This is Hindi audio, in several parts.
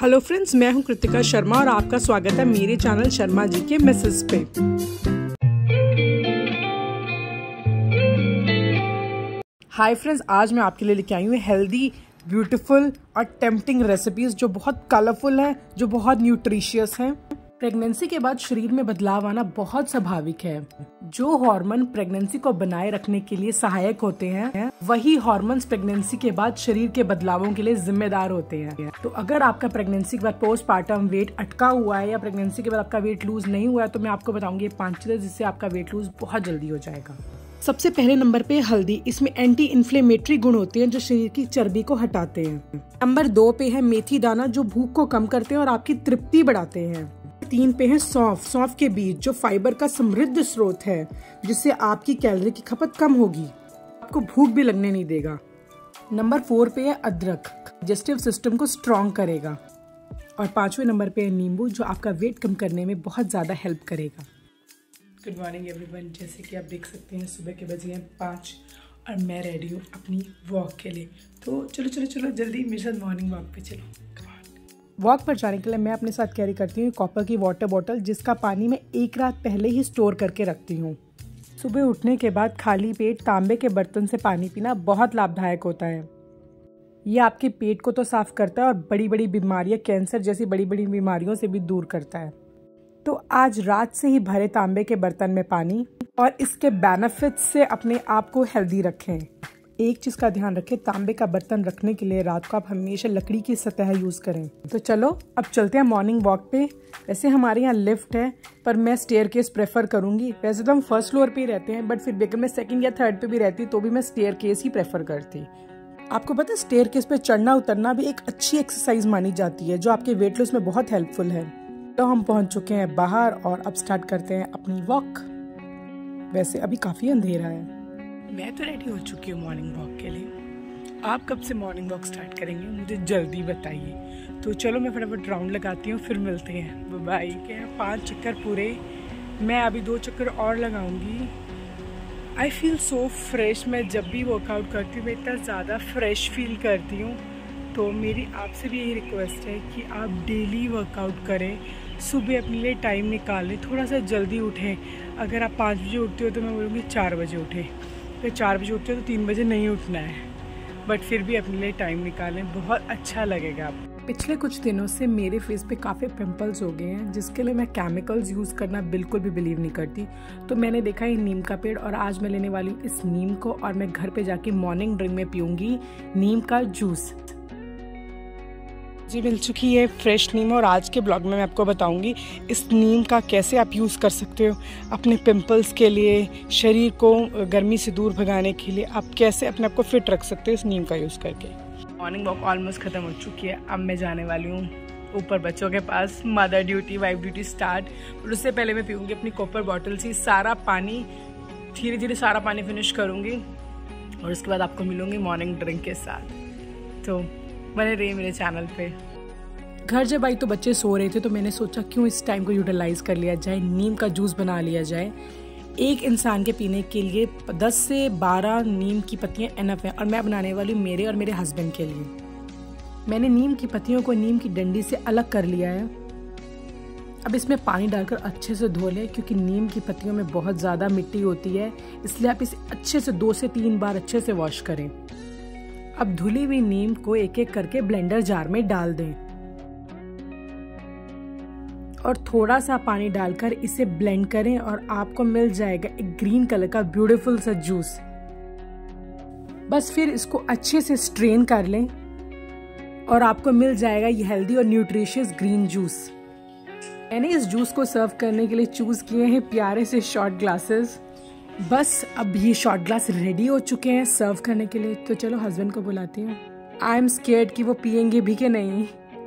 हेलो फ्रेंड्स, मैं हूं कृतिका शर्मा और आपका स्वागत है मेरे चैनल शर्मा जी के मैसेज पे। हाय फ्रेंड्स, आज मैं आपके लिए लेके आई हूँ हेल्दी, ब्यूटीफुल और टेम्पटिंग रेसिपीज जो बहुत कलरफुल हैं, जो बहुत न्यूट्रिशियस हैं। प्रेगनेंसी के बाद शरीर में बदलाव आना बहुत स्वाभाविक है। जो हार्मोन प्रेगनेंसी को बनाए रखने के लिए सहायक होते हैं, वही हार्मोन्स प्रेगनेंसी के बाद शरीर के बदलावों के लिए जिम्मेदार होते हैं। तो अगर आपका प्रेगनेंसी के बाद पोस्टपार्टम वेट अटका हुआ है या प्रेगनेंसी के बाद आपका वेट लूज नहीं हुआ है, तो मैं आपको बताऊंगी 5 चीजें जिससे आपका वेट लूज बहुत जल्दी हो जाएगा। सबसे पहले नंबर पे हल्दी। इसमें एंटी इन्फ्लेमेटरी गुण होते हैं जो शरीर की चर्बी को हटाते हैं। नंबर 2 पे है मेथी दाना, जो भूख को कम करते हैं और आपकी तृप्ति बढ़ाते हैं। 3 पे है सौंफ। सौंफ के बीज जो फाइबर का समृद्ध स्रोत है, जिससे आपकी कैलोरी की खपत कम होगी, आपको भूख भी लगने नहीं देगा। नंबर 4 पे है अदरक, डाइजेस्टिव सिस्टम को स्ट्रॉन्ग करेगा। और 5वें नंबर पे है नींबू, जो आपका वेट कम करने में बहुत ज्यादा हेल्प करेगा। Good morning everyone. जैसे कि आप देख सकते हैं, सुबह के बजे हैं 5 और मैं रेडी हूँ अपनी वॉक के लिए। तो चलो जल्दी मेरे साथ मॉर्निंग वॉक पे चलो। वॉक पर जाने के लिए मैं अपने साथ कैरी करती हूँ कॉपर की वाटर बॉटल, जिसका पानी मैं 1 रात पहले ही स्टोर करके रखती हूँ। सुबह उठने के बाद खाली पेट तांबे के बर्तन से पानी पीना बहुत लाभदायक होता है। ये आपके पेट को तो साफ करता है और बड़ी बड़ी बीमारियां, कैंसर जैसी बड़ी बड़ी बीमारियों से भी दूर करता है। तो आज रात से ही भरे तांबे के बर्तन में पानी और इसके बेनिफिट्स से अपने आप को हेल्दी रखें। एक चीज का ध्यान रखें, तांबे का बर्तन रखने के लिए रात को आप हमेशा लकड़ी की सतह यूज करें। तो चलो अब चलते हैं मॉर्निंग वॉक पे। वैसे हमारे यहाँ लिफ्ट है, पर मैं स्टेयरकेस प्रेफर करूंगी। वैसे तो हम फर्स्ट फ्लोर पे ही रहते हैं, बट फिर भी अगर मैं सेकंड या थर्ड पे भी रहती तो भी मैं स्टेयरकेस ही प्रेफर करती। आपको पता है, स्टेयरकेस पे चढ़ना उतरना भी एक अच्छी एक्सरसाइज मानी जाती है, जो आपके वेट लॉस में बहुत हेल्पफुल है। तो हम पहुंच चुके हैं बाहर और अब स्टार्ट करते हैं अपनी वॉक। वैसे अभी काफी अंधेरा है। मैं तो रेडी हो चुकी हूँ मॉर्निंग वॉक के लिए। आप कब से मॉर्निंग वॉक स्टार्ट करेंगे, मुझे जल्दी बताइए। तो चलो मैं फटाफट राउंड लगाती हूँ, फिर मिलते हैं। बाय। क्या 5 चक्कर पूरे, मैं अभी 2 चक्कर और लगाऊंगी। I feel so fresh. मैं जब भी वर्कआउट करती हूँ मैं इतना ज़्यादा फ्रेश फील करती हूँ। तो मेरी आपसे भी यही रिक्वेस्ट है कि आप डेली वर्कआउट करें, सुबह अपने लिए टाइम निकालें, थोड़ा सा जल्दी उठें। अगर आप 5 बजे उठते हो तो मैं बोलूँगी 4 बजे उठें। तो 4 बजे उठते हो तो 3 बजे नहीं उठना है, बट फिर भी अपने लिए टाइम निकालें, बहुत अच्छा लगेगा आपको। पिछले कुछ दिनों से मेरे फेस पे काफ़ी पिंपल्स हो गए हैं, जिसके लिए मैं केमिकल्स यूज़ करना बिल्कुल भी बिलीव नहीं करती। तो मैंने देखा ये नीम का पेड़, और आज मैं लेने वाली हूँ इस नीम को, और मैं घर पे जाके मॉर्निंग ड्रिंक में पीऊँगी नीम का जूस। जी मिल चुकी है फ्रेश नीम, और आज के ब्लॉग में मैं आपको बताऊंगी इस नीम का कैसे आप यूज़ कर सकते हो अपने पिंपल्स के लिए, शरीर को गर्मी से दूर भगाने के लिए। आप कैसे अपने आप को फिट रख सकते हो इस नीम का यूज़ करके। मॉर्निंग वॉक ऑलमोस्ट ख़त्म हो चुकी है। अब मैं जाने वाली हूँ ऊपर बच्चों के पास। Mother duty, wife duty start. और उससे पहले मैं पीऊँगी अपनी कॉपर बॉटल से सारा पानी, धीरे धीरे सारा पानी फिनिश करूँगी, और उसके बाद आपको मिलूँगी मॉर्निंग ड्रिंक के साथ। तो बने रहिए मेरे चैनल पे। घर जब आई तो बच्चे सो रहे थे, तो मैंने सोचा क्यों इस टाइम को यूटिलाइज कर लिया जाए, नीम का जूस बना लिया जाए। एक इंसान के पीने के लिए 10 से 12 नीम की पत्तियां इनफ है, और मैं बनाने वाली हूँ मेरे और मेरे हस्बैंड के लिए। मैंने नीम की पत्तियों को नीम की डंडी से अलग कर लिया है। अब इसमें पानी डालकर अच्छे से धो लें, क्योंकि नीम की पत्तियों में बहुत ज़्यादा मिट्टी होती है, इसलिए आप इसे अच्छे से 2 से 3 बार अच्छे से वॉश करें। अब धुली हुई नीम को एक एक करके ब्लेंडर जार में डाल दें, और थोड़ा सा पानी डालकर इसे ब्लेंड करें, और आपको मिल जाएगा एक ग्रीन कलर का ब्यूटीफुल सा जूस। बस फिर इसको अच्छे से स्ट्रेन कर लें, और आपको मिल जाएगा ये हेल्दी और न्यूट्रिशियस ग्रीन जूस। मैंने इस जूस को सर्व करने के लिए चूज किए हैं प्यारे से शॉर्ट ग्लासेस। बस अब ये शॉर्ट ग्लास रेडी हो चुके हैं सर्व करने के लिए। तो चलो हस्बैंड को बुलाती हूँ। आई एम स्केर्ड कि वो पियेंगे भी कि नहीं।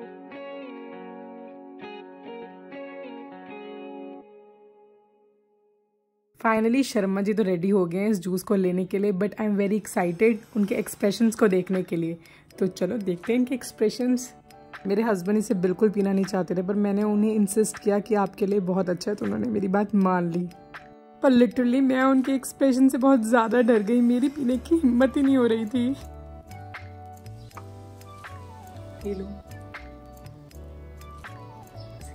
फाइनली शर्मा जी तो रेडी हो गए हैं इस जूस को लेने के लिए, but I am very excited उनके एक्सप्रेशंस को देखने के लिए। तो चलो देखते हैं इनके एक्सप्रेशंस। मेरे हस्बैंड इसे बिल्कुल पीना नहीं चाहते थे, पर मैंने उन्हें इंसिस्ट किया कि आपके लिए बहुत अच्छा है, तो उन्होंने मेरी बात मान ली। पर लिटरली मैं उनके एक्सप्रेशन से बहुत ज़्यादा डर गई, मेरी पीने की हिम्मत ही नहीं हो रही थी।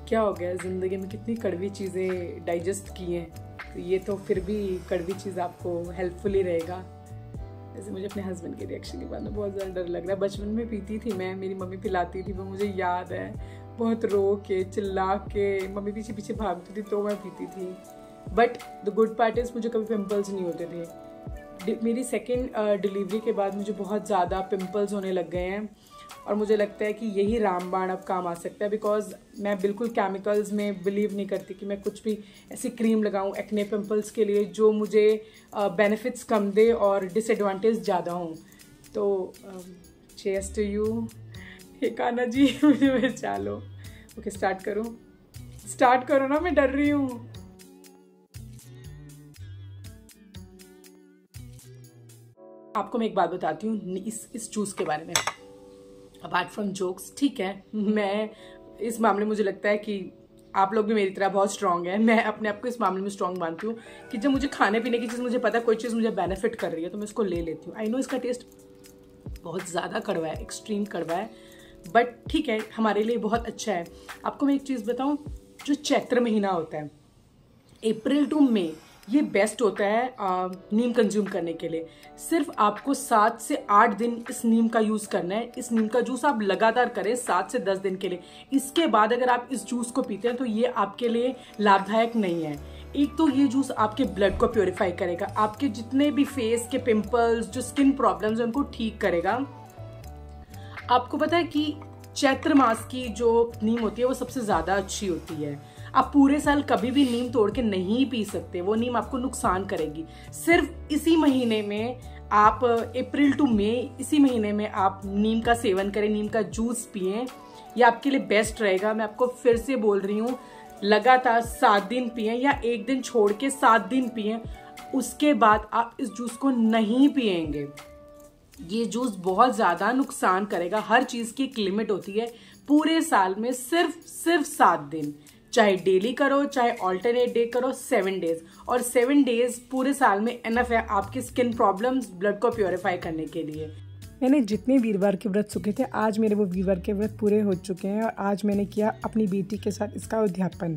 क्या हो गया, ज़िंदगी में कितनी कड़वी चीज़ें डाइजेस्ट की हैं, तो ये तो फिर भी कड़वी चीज़ आपको हेल्पफुल ही रहेगा। जैसे मुझे अपने हस्बैंड के रिएक्शन के बाद में बहुत ज़्यादा डर लग रहा है। बचपन में पीती थी मैं, मेरी मम्मी पिलाती थी, वो मुझे याद है, बहुत रो के चिल्ला के मम्मी पीछे पीछे भागती थी तो मैं पीती थी। But the good part is मुझे कभी पिंपल्स नहीं होते थे। मेरी सेकेंड डिलीवरी के बाद मुझे बहुत ज़्यादा पिंपल्स होने लग गए हैं और मुझे लगता है कि यही रामबाण अब काम आ सकता है, बिकॉज मैं बिल्कुल केमिकल्स में बिलीव नहीं करती कि मैं कुछ भी ऐसी क्रीम लगाऊं एक्ने पिंपल्स के लिए जो मुझे बेनिफिट्स कम दे और डिसएडवांटेज ज़्यादा हों। तो चीयर्स टू यू। हे कान्हा जी मुझे बचा लो। ओके स्टार्ट करो ना, मैं डर रही हूँ। आपको मैं एक बात बताती हूँ इस जूस के बारे में, अपार्ट फ्रॉम जोक्स, ठीक है, मैं इस मामले में मुझे लगता है कि आप लोग भी मेरी तरह बहुत स्ट्रांग है। मैं अपने आप को इस मामले में स्ट्रांग मानती हूँ कि जब मुझे खाने पीने की चीज़ मुझे पता है कोई चीज़ मुझे बेनिफिट कर रही है तो मैं इसको ले लेती हूँ। आई नो इसका टेस्ट बहुत ज़्यादा कड़वा है, एक्सट्रीम कड़वा है, बट ठीक है, हमारे लिए बहुत अच्छा है। आपको मैं एक चीज़ बताऊँ, जो चैत्र महीना होता है, अप्रैल टू मई, ये बेस्ट होता है नीम कंज्यूम करने के लिए। सिर्फ आपको 7 से 8 दिन इस नीम का यूज़ करना है। इस नीम का जूस आप लगातार करें 7 से 10 दिन के लिए। इसके बाद अगर आप इस जूस को पीते हैं तो ये आपके लिए लाभदायक नहीं है। एक तो ये जूस आपके ब्लड को प्योरीफाई करेगा, आपके जितने भी फेस के पिंपल्स, जो स्किन प्रॉब्लम्स हैं उनको ठीक करेगा। आपको पता है कि चैत्र मास की जो नीम होती है वो सबसे ज़्यादा अच्छी होती है। आप पूरे साल कभी भी नीम तोड़ के नहीं पी सकते, वो नीम आपको नुकसान करेगी। सिर्फ इसी महीने में आप अप्रैल टू मई, इसी महीने में आप नीम का सेवन करें, नीम का जूस पिएं, ये आपके लिए बेस्ट रहेगा। मैं आपको फिर से बोल रही हूँ, लगातार 7 दिन पिएं या एक दिन छोड़ के 7 दिन पिएं, उसके बाद आप इस जूस को नहीं पिएंगे। ये जूस बहुत ज़्यादा नुकसान करेगा। हर चीज़ की एक लिमिट होती है। पूरे साल में सिर्फ 7 दिन, चाहे डेली करो चाहे ऑल्टरनेट डे करो, 7 डेज, और 7 डेज पूरे साल में इनफ है आपकी स्किन प्रॉब्लम्स, ब्लड को प्योरीफाई करने के लिए। मैंने जितने वीरवार के व्रत चुके थे, आज मेरे वो वीरवार के व्रत पूरे हो चुके हैं और आज मैंने किया अपनी बेटी के साथ इसका उद्यापन।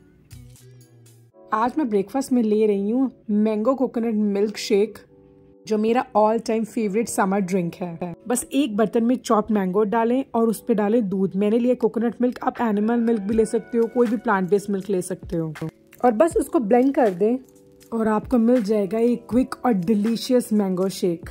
आज मैं ब्रेकफास्ट में ले रही हूँ मैंगो कोकोनट मिल्क शेक, जो मेरा all time favourite summer drink है। बस एक बर्तन में चॉप्ड मैंगो डालें और उस पर डालें दूध। मैंने लिया कोकोनट मिल्क, आप एनिमल मिल्क भी ले सकते हो, कोई भी प्लांट बेस्ड मिल्क ले सकते हो, और बस उसको ब्लेंड कर दें और आपको मिल जाएगा ये क्विक और डिलीशियस मैंगो शेक।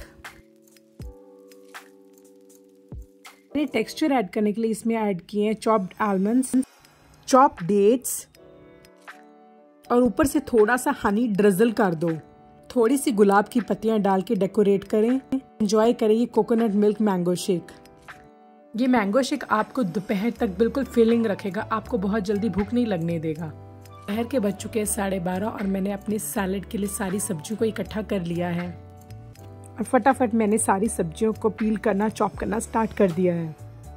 मैंने टेक्सचर ऐड करने के लिए इसमें ऐड किए हैं चॉप्ड आलमंड्स, चॉप्ड डेट्स, और ऊपर से थोड़ा सा हनी ड्रिजल कर दो। थोड़ी सी गुलाब की पत्तियां डाल के डेकोरेट करें। एंजॉय करें ये कोकोनट मिल्क मैंगो शेक। ये मैंगो शेक आपको दोपहर तक बिल्कुल फीलिंग रखेगा, आपको बहुत जल्दी भूख नहीं लगने देगा। दोपहर के बज चुके हैं 12:30 और मैंने अपने सैलेड के लिए सारी सब्जियों को इकट्ठा कर लिया है और फटाफट मैंने सारी सब्जियों को पील करना, चॉप करना स्टार्ट कर दिया है।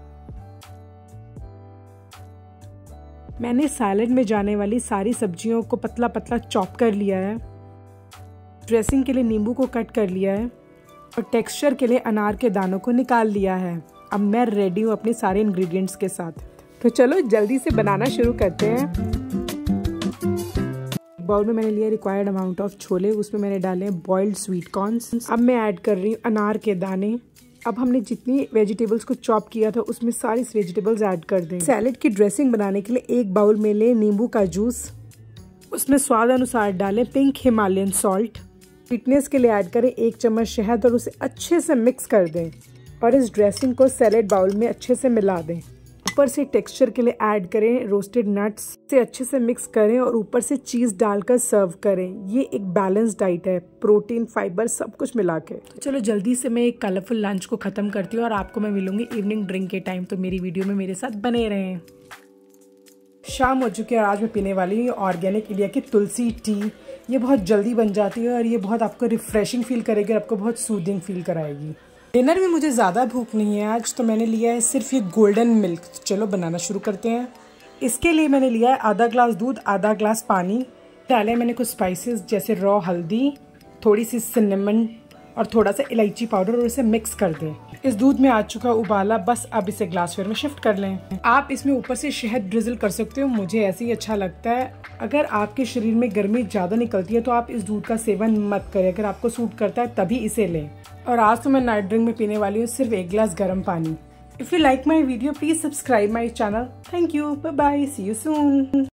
मैंने सैलेड में जाने वाली सारी सब्जियों को पतला पतला चॉप कर लिया है। ड्रेसिंग के लिए नींबू को कट कर लिया है और टेक्सचर के लिए अनार के दानों को निकाल लिया है। अब मैं रेडी हूँ अपने सारे इंग्रेडिएंट्स के साथ, तो चलो जल्दी से बनाना शुरू करते हैं। बाउल में मैंने लिया रिक्वायर्ड अमाउंट ऑफ छोले, उसमें मैंने डाले बॉइल्ड स्वीट कॉर्न्स। अब मैं ऐड कर रही हूँ अनार के दाने। अब हमने जितनी वेजिटेबल्स को चॉप किया था उसमें सारी वेजिटेबल्स ऐड कर दें। सैलेड की ड्रेसिंग बनाने के लिए एक बाउल में ले नींबू का जूस, उसमें स्वाद अनुसार डालें पिंक हिमालयन सॉल्ट। स्वीटनेस के लिए ऐड करें 1 चम्मच शहद और उसे अच्छे से मिक्स कर दें और इस ड्रेसिंग को सैलेड बाउल में अच्छे से मिला दें। ऊपर से टेक्सचर के लिए ऐड करें रोस्टेड नट्स, से अच्छे से मिक्स करें और ऊपर से चीज़ डालकर सर्व करें। ये एक बैलेंस डाइट है, प्रोटीन, फाइबर सब कुछ मिला के। तो चलो जल्दी से मैं एक कलरफुल लंच को ख़त्म करती हूँ और आपको मैं मिलूंगी इवनिंग ड्रिंक के टाइम, तो मेरी वीडियो में मेरे साथ बने रहें। शाम हो चुकी है और आज मैं पीने वाली हूँ ऑर्गेनिक इंडिया की तुलसी टी। ये बहुत जल्दी बन जाती है और ये बहुत आपको रिफ्रेशिंग फील करेगी और आपको बहुत सूदिंग फील कराएगी। डिनर में मुझे ज़्यादा भूख नहीं है आज, तो मैंने लिया है सिर्फ ये गोल्डन मिल्क। चलो बनाना शुरू करते हैं। इसके लिए मैंने लिया है आधा ग्लास दूध, आधा ग्लास पानी। डाले मैंने कुछ स्पाइसेस जैसे रॉ हल्दी, थोड़ी सी सिनेमन और थोड़ा सा इलायची पाउडर, और इसे मिक्स कर दें। इस दूध में आ चुका उबाला, बस अब इसे ग्लासवेयर में शिफ्ट कर लें। आप इसमें ऊपर से शहद ड्रिजल कर सकते हो, मुझे ऐसे ही अच्छा लगता है। अगर आपके शरीर में गर्मी ज्यादा निकलती है तो आप इस दूध का सेवन मत करें, अगर आपको सूट करता है तभी इसे लें। और आज तो मैं नाइट ड्रिंक में पीने वाली हूँ सिर्फ 1 गिलास गर्म पानी। If you like my video please subscribe my channel. Thank you, bye bye, see you soon.